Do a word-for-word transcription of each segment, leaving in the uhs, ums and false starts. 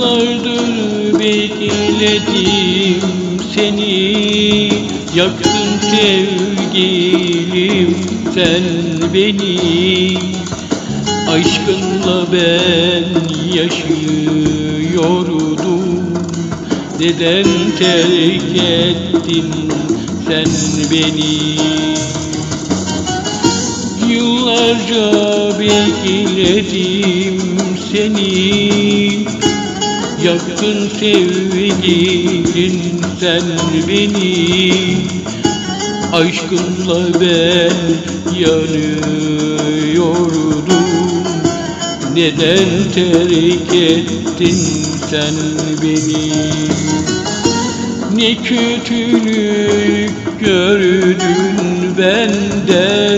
Yıllardır bekledim seni, yaktın sevgilim sen beni. Aşkınla ben yaşıyordum, neden terk ettin sen beni? Yıllarca bekledim seni, yaktın sevgilin sen beni. Aşkınla ben yanıyordum, neden terk ettin sen beni? Ne kötülük gördün benden,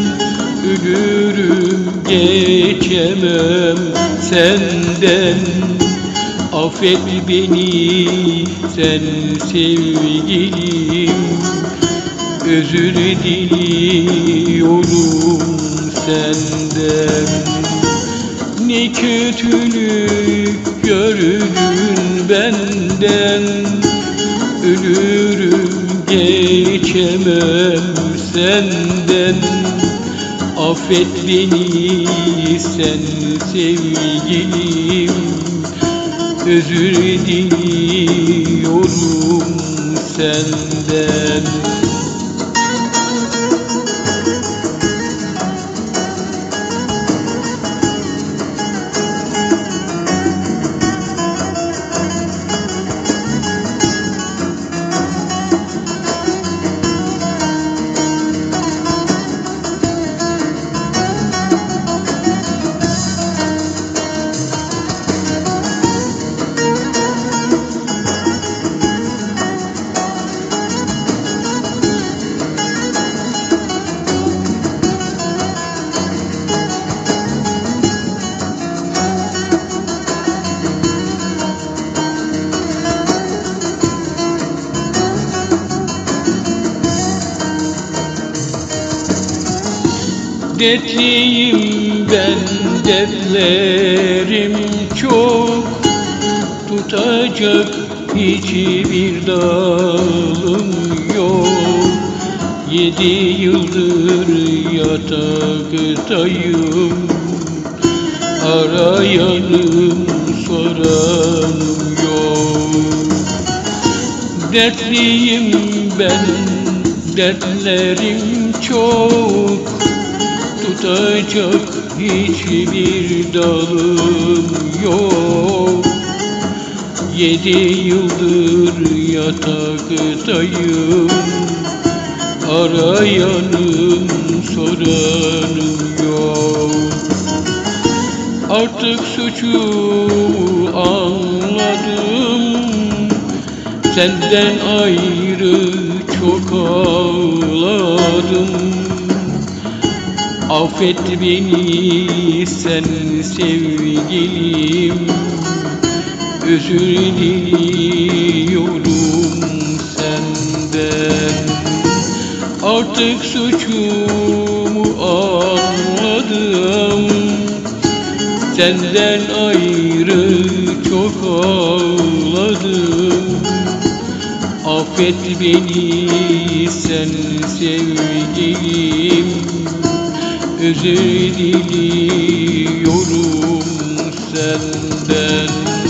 ölürüm geçemem senden. Affet beni sen sevgilim, özür diliyorum senden. Ne kötülük gördün benden, ölürüm geçemem senden. Affet beni sen sevgilim, özür diliyorum senden. Dertliyim ben, dertlerim çok, tutacak hiçbir dalım yok. Yedi yıldır yataktayım, arayanım soranım yok. Dertliyim ben, dertlerim çok, tutacak hiçbir dalım yok. Yedi yıldır yataktayım, arayanım soranım yok. Artık suçumu anladım, senden ayrı çok ağladım. Affet beni sen sevgilim, özür diliyorum senden. Artık suçumu anladım, senden ayrı çok ağladım. Affet beni sen sevgilim, özür diliyorum senden.